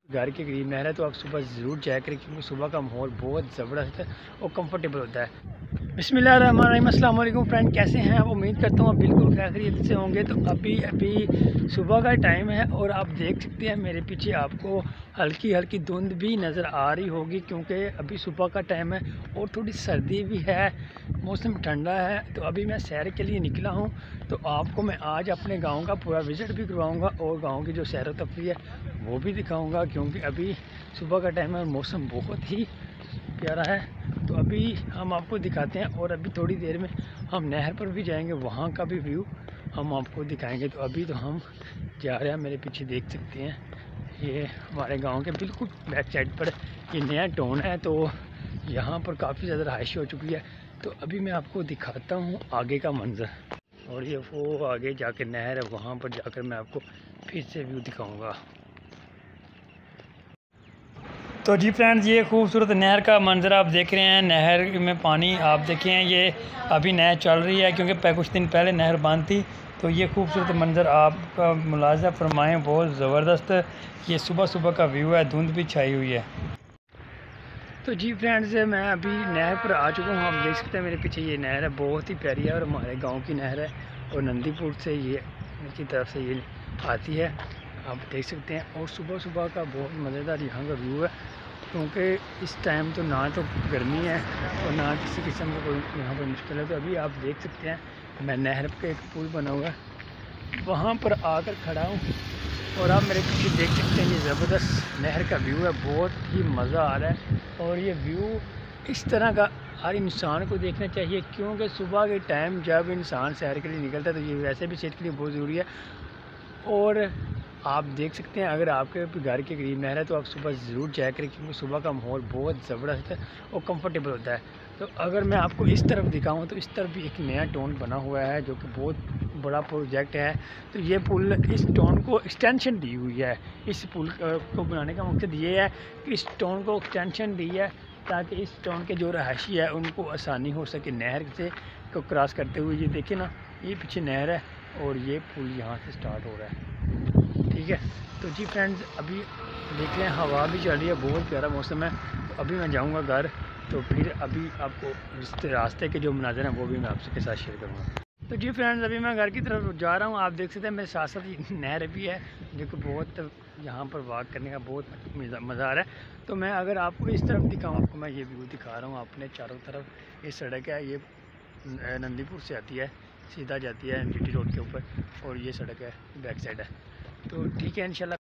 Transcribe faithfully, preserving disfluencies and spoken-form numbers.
घर के करीब नहर है तो आप सुबह ज़रूर जाया करें, क्योंकि सुबह का माहौल बहुत ज़बरदस्त है और कंफर्टेबल होता है। बिस्मिल्लाहिर्रहमानिर्रहीम, अस्सलाम वालेकुम फ्रेंड, कैसे हैं आप? उम्मीद करता हूँ आप बिल्कुल खैरियत से होंगे। तो अभी अभी सुबह का टाइम है और आप देख सकते हैं मेरे पीछे आपको हल्की हल्की धुंध भी नज़र आ रही होगी, क्योंकि अभी सुबह का टाइम है और थोड़ी सर्दी भी है, मौसम ठंडा है। तो अभी मैं सैर के लिए निकला हूँ, तो आपको मैं आज अपने गाँव का पूरा विज़िट भी करवाऊँगा और गाँव की जो सैर व तफरी है वो भी दिखाऊँगा, क्योंकि अभी सुबह का टाइम है और मौसम बहुत ही प्यारा है। तो अभी हम आपको दिखाते हैं और अभी थोड़ी देर में हम नहर पर भी जाएंगे, वहाँ का भी व्यू हम आपको दिखाएंगे। तो अभी तो हम जा रहे हैं, मेरे पीछे देख सकते हैं ये हमारे गांव के बिल्कुल बैक साइड पर ये नया टाउन है। तो यहाँ पर काफ़ी ज़्यादा रहायश हो चुकी है। तो अभी मैं आपको दिखाता हूँ आगे का मंजर, और ये वो आगे जाकर नहर है, वहाँ पर जाकर मैं आपको फिर से व्यू दिखाऊँगा। तो जी फ्रेंड्स, ये खूबसूरत नहर का मंजर आप देख रहे हैं। नहर में पानी आप देखें, ये अभी नहर चल रही है, क्योंकि कुछ दिन पहले नहर बंद थी। तो ये खूबसूरत मंजर आपका मुलाजा फरमाएं, बहुत ज़बरदस्त ये सुबह सुबह का व्यू है, धुंध भी छाई हुई है। तो जी फ्रेंड्स, मैं अभी नहर पर आ चुका हूँ। आप देख सकते हैं मेरे पीछे ये नहर है, बहुत ही प्यारी है और हमारे गाँव की नहर है और नंदीपुर से ये की तरफ से ये आती है, आप देख सकते हैं। और सुबह सुबह का बहुत मज़ेदार यहाँ का व्यू है, क्योंकि इस टाइम तो ना तो गर्मी है और ना किसी किस्म का कोई यहाँ पर मुश्किल है। तो अभी आप देख सकते हैं मैं नहर पे एक पुल बना हुआ है वहाँ पर आकर खड़ा हूँ और आप मेरे पीछे देख सकते हैं ये ज़बरदस्त नहर का व्यू है, बहुत ही मज़ा आ रहा है। और ये व्यू इस तरह का हर इंसान को देखना चाहिए, क्योंकि सुबह के टाइम जब इंसान सैर के लिए निकलता है तो ये वैसे भी सेहत के लिए बहुत ज़रूरी है। और आप देख सकते हैं अगर आपके घर के करीब नहर है तो आप सुबह ज़रूर जाया करें, क्योंकि सुबह का माहौल बहुत ज़बरदस्त है और कंफर्टेबल होता है। तो अगर मैं आपको इस तरफ दिखाऊं तो इस तरफ भी एक नया टाउन बना हुआ है, जो कि बहुत बड़ा प्रोजेक्ट है। तो ये पुल, इस टाउन को एक्सटेंशन दी हुई है। इस पुल को बनाने का मकसद ये है कि इस टाउन को एक्सटेंशन दी है ताकि इस टाउन के जो रहायशी है उनको आसानी हो सके नहर से को क्रॉस करते हुए। ये देखिए ना, ये पीछे नहर है और ये पुल यहाँ से स्टार्ट हो रहा है, ठीक है। तो जी फ्रेंड्स, अभी देख लें हवा भी चल रही है, बहुत प्यारा मौसम है। तो अभी मैं जाऊँगा घर, तो फिर अभी आपको रास्ते के जो मनाज़र हैं वो भी मैं आपके साथ शेयर करूँगा। तो जी फ्रेंड्स, अभी मैं घर की तरफ जा रहा हूँ। आप देख सकते हैं मेरे साथ साथ नहर भी है, जो कि बहुत यहाँ पर वॉक करने का बहुत मज़ा आ रहा है। तो मैं अगर आपको इस तरफ दिखाऊँ तो मैं ये व्यू दिखा रहा हूँ अपने चारों तरफ। ये सड़क है, ये नंदीपुर से आती है, सीधा जाती है एम जी टी रोड के ऊपर, और ये सड़क है बैक साइड है। तो ठीक है, इंशाल्लाह।